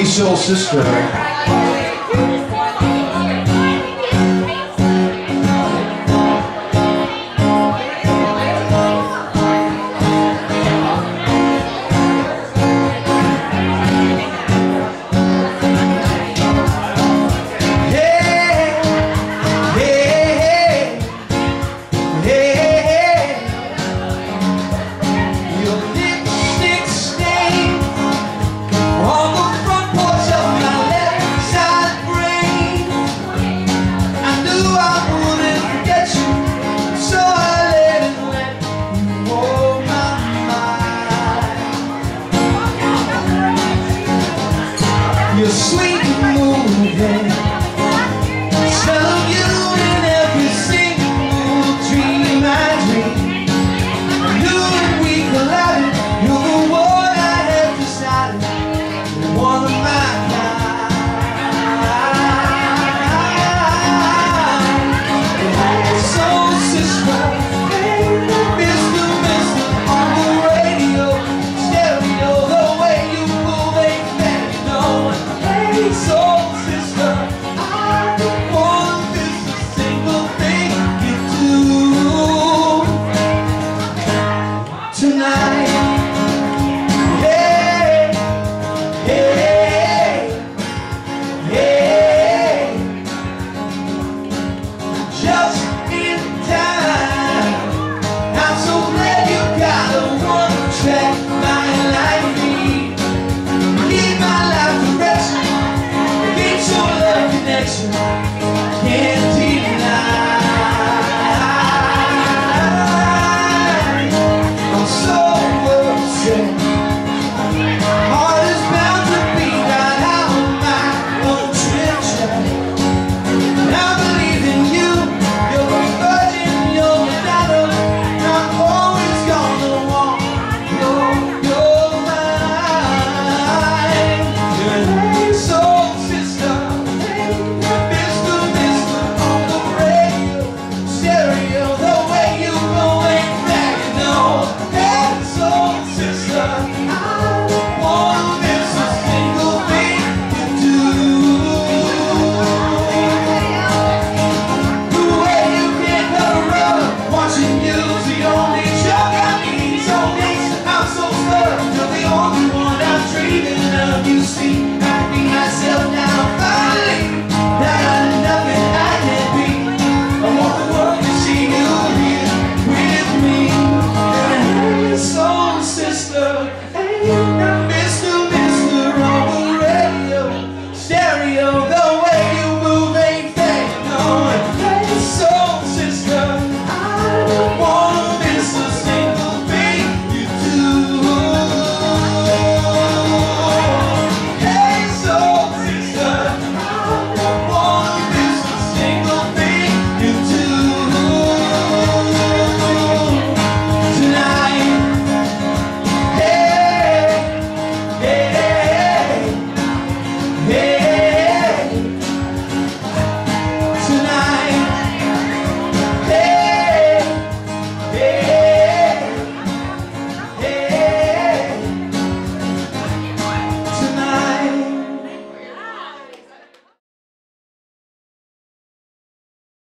Soul Sister. Your sweet moving, smell of you in every single dream I dream. You and we collided, you're the one I have decided, one of my kind. Soul sister, Mr. on the radio, stereo, the way you move ain't let me know. Soul sister, I want this a single thing you do tonight. Hey, hey, hey, just in time. I'm so glad you got a one-track mind like me. Keep my life direction, keep your love connection.